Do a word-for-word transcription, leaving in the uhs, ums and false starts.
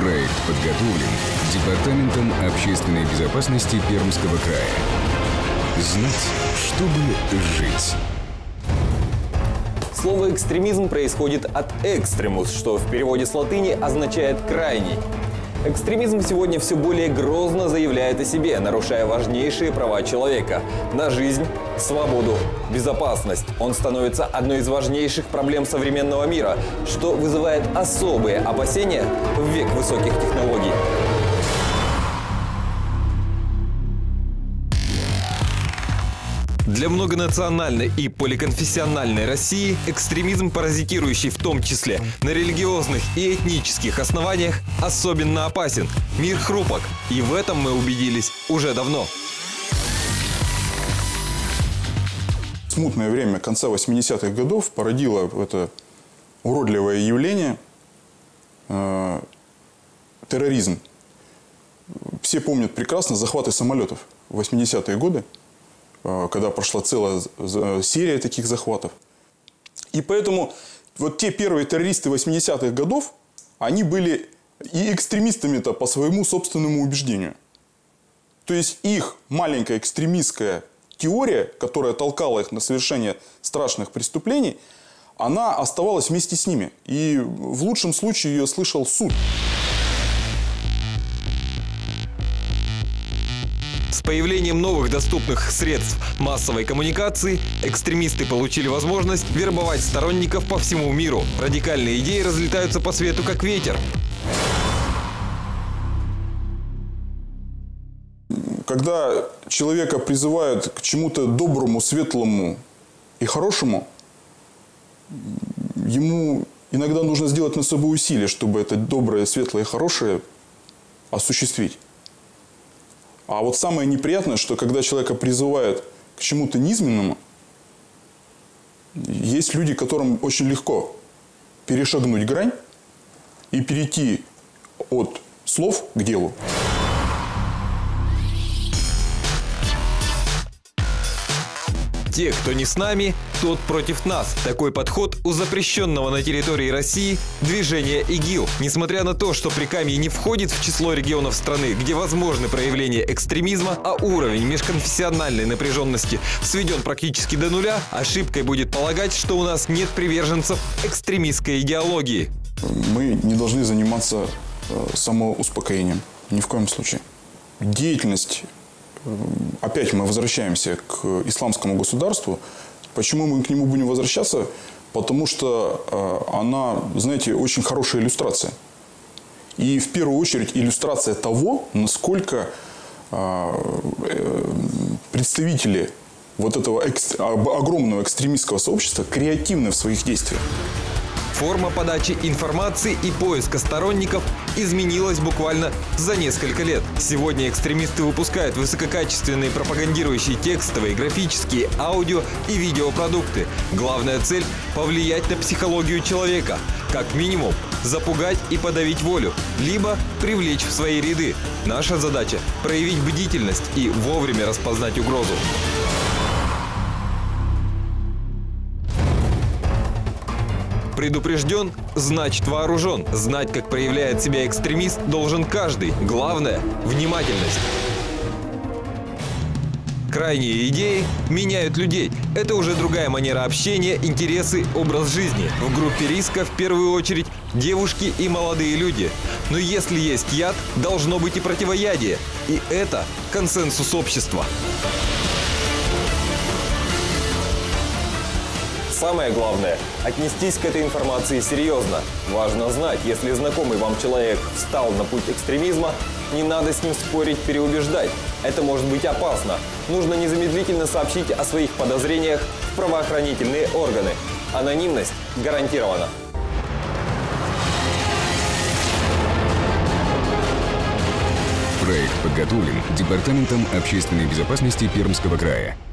Проект подготовлен Департаментом общественной безопасности Пермского края. Знать, чтобы жить. Слово «экстремизм» происходит от «экстремус», что в переводе с латыни означает «крайний». Экстремизм сегодня все более грозно заявляет о себе, нарушая важнейшие права человека – на жизнь, свободу, безопасность. Он становится одной из важнейших проблем современного мира, что вызывает особые опасения в век высоких технологий. Для многонациональной и поликонфессиональной России экстремизм, паразитирующий в том числе на религиозных и этнических основаниях, особенно опасен. Мир хрупок, и в этом мы убедились уже давно. Смутное время конца восьмидесятых годов породило это уродливое явление э, – терроризм. Все помнят прекрасно захваты самолетов в восьмидесятые годы, когда прошла целая серия таких захватов. И поэтому вот те первые террористы восьмидесятых годов, они были и экстремистами-то по своему собственному убеждению. То есть их маленькая экстремистская теория, которая толкала их на совершение страшных преступлений, она оставалась вместе с ними. И в лучшем случае ее слышал суд. С появлением новых доступных средств массовой коммуникации экстремисты получили возможность вербовать сторонников по всему миру. Радикальные идеи разлетаются по свету как ветер. Когда человека призывают к чему-то доброму, светлому и хорошему, ему иногда нужно сделать над собой усилие, чтобы это доброе, светлое и хорошее осуществить. А вот самое неприятное, что когда человека призывают к чему-то низменному, есть люди, которым очень легко перешагнуть грань и перейти от слов к делу. Те, кто не с нами, тот против нас. Такой подход у запрещенного на территории России движения ИГИЛ. Несмотря на то, что Прикамье не входит в число регионов страны, где возможны проявления экстремизма, а уровень межконфессиональной напряженности сведен практически до нуля, ошибкой будет полагать, что у нас нет приверженцев экстремистской идеологии. Мы не должны заниматься самоуспокоением. Ни в коем случае. Деятельность... Опять мы возвращаемся к исламскому государству. Почему мы к нему будем возвращаться? Потому что она, знаете, очень хорошая иллюстрация. И в первую очередь иллюстрация того, насколько представители вот этого экс... огромного экстремистского сообщества креативны в своих действиях. Форма подачи информации и поиска сторонников изменилась буквально за несколько лет. Сегодня экстремисты выпускают высококачественные пропагандирующие текстовые, графические, аудио и видеопродукты. Главная цель – повлиять на психологию человека. Как минимум, запугать и подавить волю, либо привлечь в свои ряды. Наша задача – проявить бдительность и вовремя распознать угрозу. Предупрежден, значит вооружен. Знать, как проявляет себя экстремист, должен каждый. Главное – внимательность. Крайние идеи меняют людей. Это уже другая манера общения, интересы, образ жизни. В группе риска в первую очередь девушки и молодые люди. Но если есть яд, должно быть и противоядие. И это консенсус общества. Самое главное – отнестись к этой информации серьезно. Важно знать, если знакомый вам человек встал на путь экстремизма, не надо с ним спорить, переубеждать. Это может быть опасно. Нужно незамедлительно сообщить о своих подозрениях в правоохранительные органы. Анонимность гарантирована. Проект подготовлен Департаментом общественной безопасности Пермского края.